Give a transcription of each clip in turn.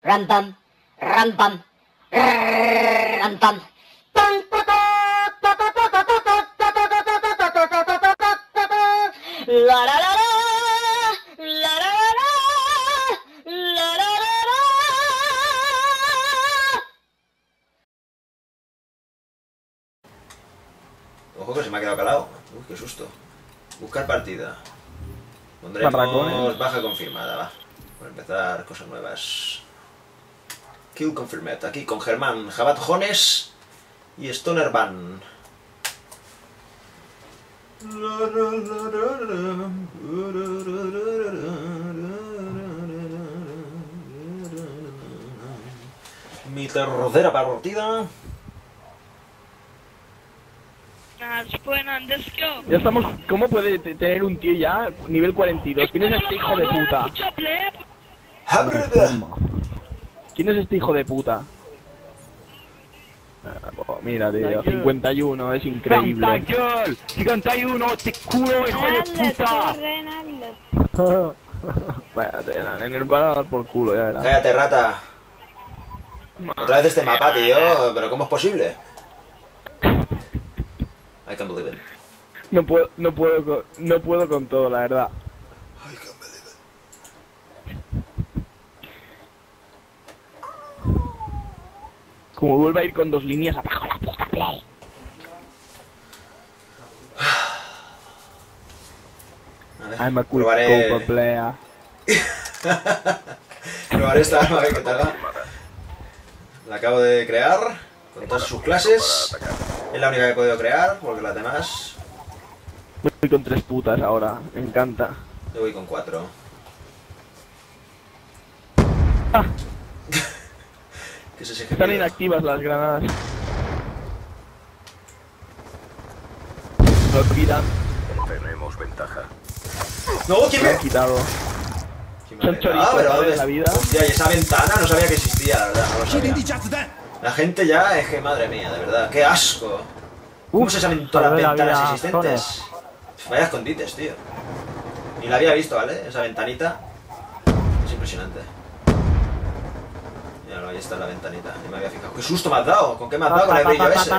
Ram pam, ram pam, ram pam. La la la la, la la la la, la la la la. Ojo que se me ha quedado calado. Uy, qué susto. Buscar partida. Barracones. Pondremos baja confirmada, va. Por empezar, cosas nuevas. Kill confirmed. Aquí con Germán, Jabat Jones y Stoner Van. Mi tercera partida. Ya estamos. ¿Cómo puede tener un tío ya nivel 42? ¿Quién es este hijo de puta? ¿Quién es este hijo de puta? Mira, tío, 51, es increíble. 51, te culo, hijo de puta. Vaya, en el bar a dar por culo, ya verás. Cállate, rata. Otra vez este mapa, tío. ¿Pero cómo es posible? I can't believe it. No puedo con todo, la verdad. I can't believe it. Como vuelva a ir con 2 líneas, abajo la puta play. A ver, I'm a quick probaré... copa player. Probaré esta arma, a ver qué tal va. La acabo de crear, con todas sus clases. Es la única que he podido crear, porque las demás... Voy con 3 putas ahora, me encanta. Yo voy con 4. Ah, ¿Qué es ese están gemido? inactivas las granadas. Lo olvidan, Tenemos ventaja. ¡No! ¿Quién lo me...? han quitado. ¿Quién me Son ha chorizos, pero ¿sabes? ¿dónde? La vida. Hostia, y esa ventana no sabía que existía, la verdad, no lo sabía. La gente ya es que, madre mía, de verdad, qué asco. ¿Cómo se saben todas las salve la ventanas vida, existentes? Vaya escondites, tío. Ni la había visto, ¿vale? Esa ventanita. Es impresionante. Míralo, ahí está la ventanita. Ni me había fijado. ¡Qué susto me has dado! ¿Con qué me has dado con el brillo ese?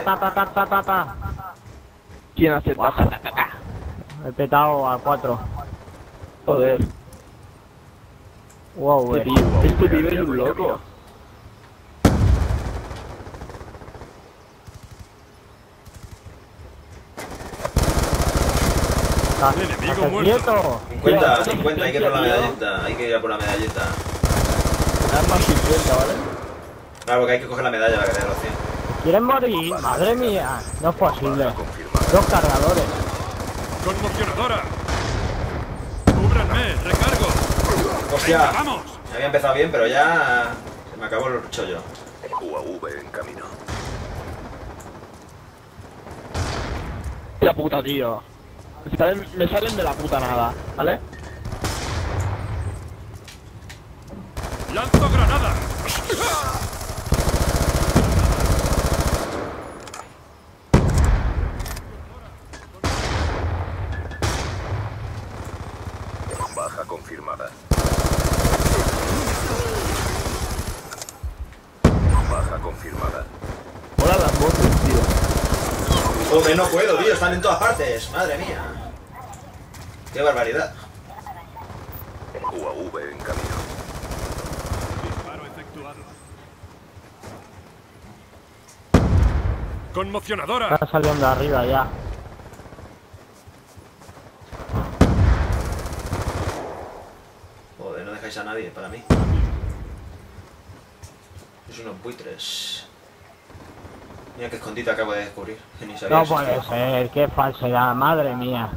¿Quién hace paja? He petado a 4. Joder, Wow, este pibe es un loco. ¡Estate quieto! 50, 50, hay que ir por la medallita. Hay que ir a por la medallita. Arma 50, ¿vale? Claro, porque hay que coger la medalla para que te dé los 100. ¿Quieres morir? ¡Madre mía! No es posible. Confirmada. 2 cargadores. ¡Conmocionadora! ¡Cúbranme! ¡Recargo! ¡Hostia! Venga, ¡vamos! Había empezado bien, pero ya... Se me acabó el chollo. UAV en camino. La puta, tío. Me salen de la puta nada, ¿vale? ¡Lanzo granada! Baja confirmada. Baja confirmada. Hola las voces, tío. Joder, no puedo, tío. Están en todas partes. Madre mía. Qué barbaridad. UAV en camino. Disparo efectuado. ¡Conmocionadora! Está saliendo arriba ya. Joder, no dejáis a nadie para mí. Es unos buitres. Mira qué escondite acabo de descubrir. Que ni sabía No existía. puede ser, qué falsedad, madre mía.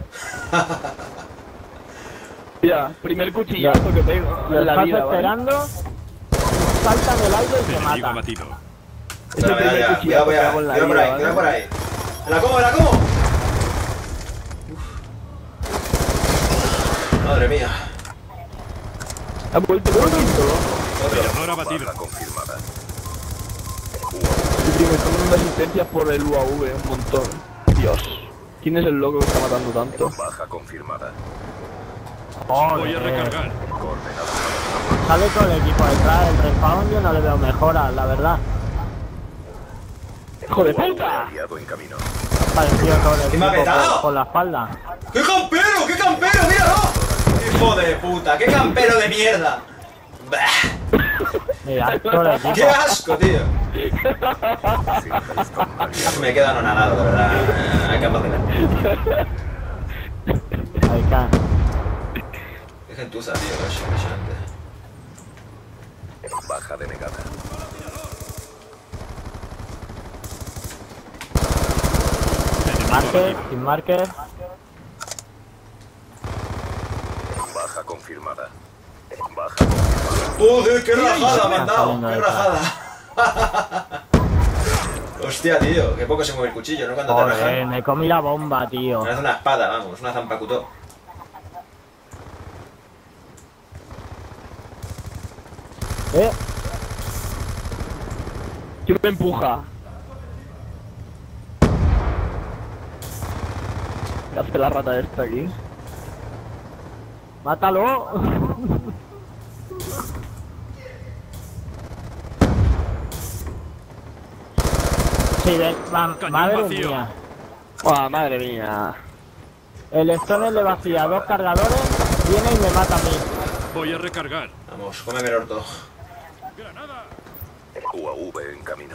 Mira, primer cuchillazo que pego Lo en la estás vida, ¿vale? esperando, salta en el aire y te Enemigo mata. abatido. Es el primer Cuidado, cuchillazo que hago en la cuidado por vida, ahí, ¿vale? cuidado por ahí. ¡Me la como, me la como! Uf. Madre mía. Ha vuelto por quinto, loco. Otro. Tirador abatido. Baja confirmada. El primer está dando asistencia por el UAV, un montón. Dios. ¿Quién es el loco que está matando tanto? Baja confirmada. Voy a Joder. recargar. Coordenadas. sale todo el equipo detrás, el respawn yo no le veo mejoras, la verdad. ¡Hijo de UAV puta! aliado en camino. Parecido todo el ¿Qué me ha equipo petado? por la espalda. ¡Qué campero! ¡Qué campero! ¡Míralo! ¡Hijo de puta! ¡Qué campero de mierda! Bah, Mira, todo el equipo. ¡qué asco, tío! Cintas con valioso. Me quedo anonadado, de verdad. Hay que abandonar. Ahí está. Qué gentuza, tío. Es impresionante. Baja denegada. Marker, sin marker. Baja confirmada. Baja confirmada. ¡Joder, qué rajada me han dado! saliendo ¡Qué de rajada! Hostia, tío, qué poco se mueve el cuchillo, ¿no? Cuando te Joder, rajan. me comí la bomba, tío. Parece una espada, vamos, una zampacutó. ¿Eh? ¿Quién me empuja? ¿Qué hace la rata esta aquí? ¡Mátalo! Sí, Cañón madre vacío. mía. ¡Ah, madre mía! El Stone le vacía 2 cargadores, viene y me mata a mí. Voy a recargar. Vamos, cómeme el orto. ¡Granada! UAV en camino.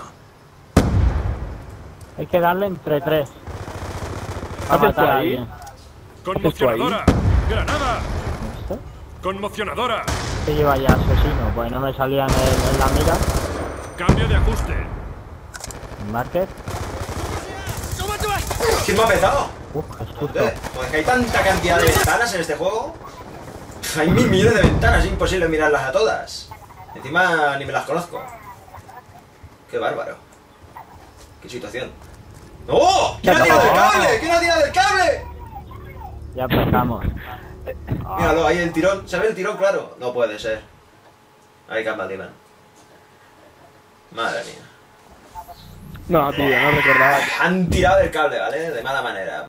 Hay que darle entre 3. A ¿Haces matar a ahí? alguien. ¡Conmocionadora! ¡Granada! ¿Esto? ¡Conmocionadora! ¿Qué lleva ya asesino? Pues no me salía en la mira. ¡Cambio de ajuste! Marker. ¿Quién me ha petado? Es justo. Joder, pues que hay tanta cantidad de ventanas en este juego. Hay mil millones de ventanas, es imposible mirarlas a todas. Encima ni me las conozco. Qué bárbaro. Qué situación. ¡Oh! ¿Quién ha tirado del cable? ¿Quién ha tirado del cable? Ya empezamos. Míralo, ahí el tirón. ¿Se ve el tirón? Claro. No puede ser. Ahí Campbell Diman. Madre mía. No, tío, no recordaba. Han tirado del cable, ¿vale? De mala manera.